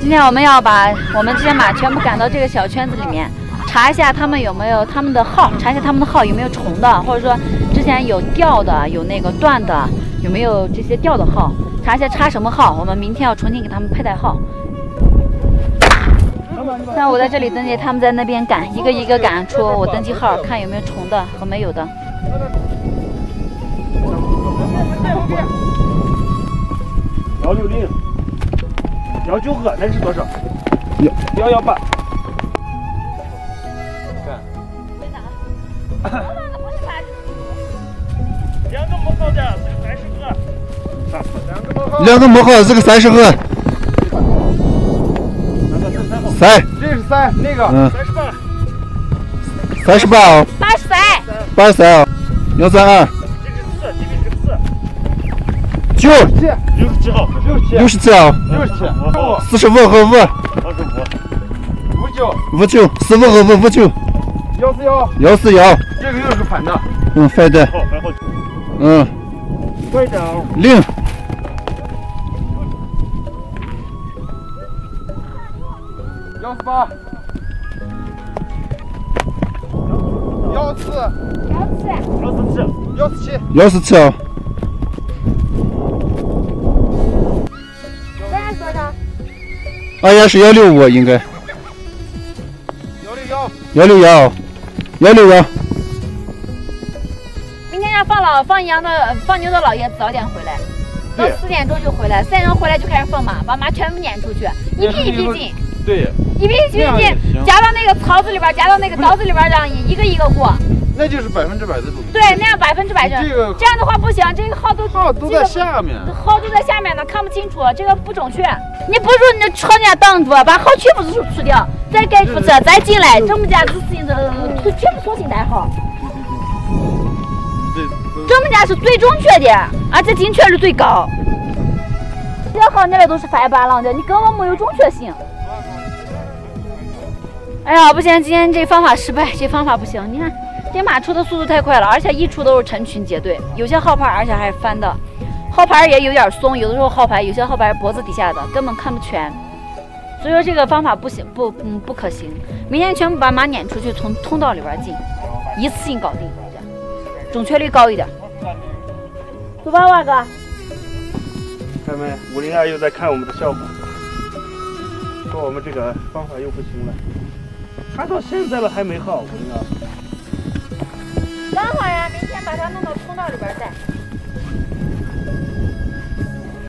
今天我们要把我们这些马全部赶到这个小圈子里面，查一下他们有没有他们的号，查一下他们的号有没有重的，或者说之前有掉的、有那个断的，有没有这些掉的号，查一下插什么号。我们明天要重新给他们佩戴号。那我在这里登记，他们在那边赶，一个一个赶出我登记号，看有没有重的和没有的。 160、192，那是多少？118。两个磨好的，这个30个。 两个磨好，这个30个。3， 这是3，那个 38哦。83哦。132。 这个是4， 67号 ，67号，45和5， 59， 45和5， 59， 141， 这个又是反的， 反的， 快点 0，147哦。哎呀，是165应该。161。 明天让放牛的老爷早点回来，到4点钟就回来，4点钟回来就开始放马，把马全部撵出去，一批一批进。 对， 一批一批进，夹到那个槽子里边，夹到那个刀子里边，让一个一个过。 那就是100%的准。 对，那样100%准。这样的话不行，这个号都在下面， 号都在下面呢，看不清楚，这个不准确。你不如你朝人家挡住，把号全部除掉，再改出去，再进来，这么家子事情全部重新带号。这么家是最准确的，而且精确率最高。这号那个都是翻巴浪的，你根本没有准确性。哎呀，不行，今天这方法失败，这方法不行。你看，这马出的速度太快了，而且一出都是成群结队，有些号牌而且还是翻的，号牌也有点松，有的时候号牌有些号牌脖子底下的根本看不全，所以说这个方法不行，不可行。明天全部把马撵出去，从通道里边进，一次性搞定，准确率高一点。走吧，万哥。 看没，502又在看我们的笑话，说我们这个方法又不行了。他到现在了还没好，502。 刚好呀，明天把它弄到通道里边带。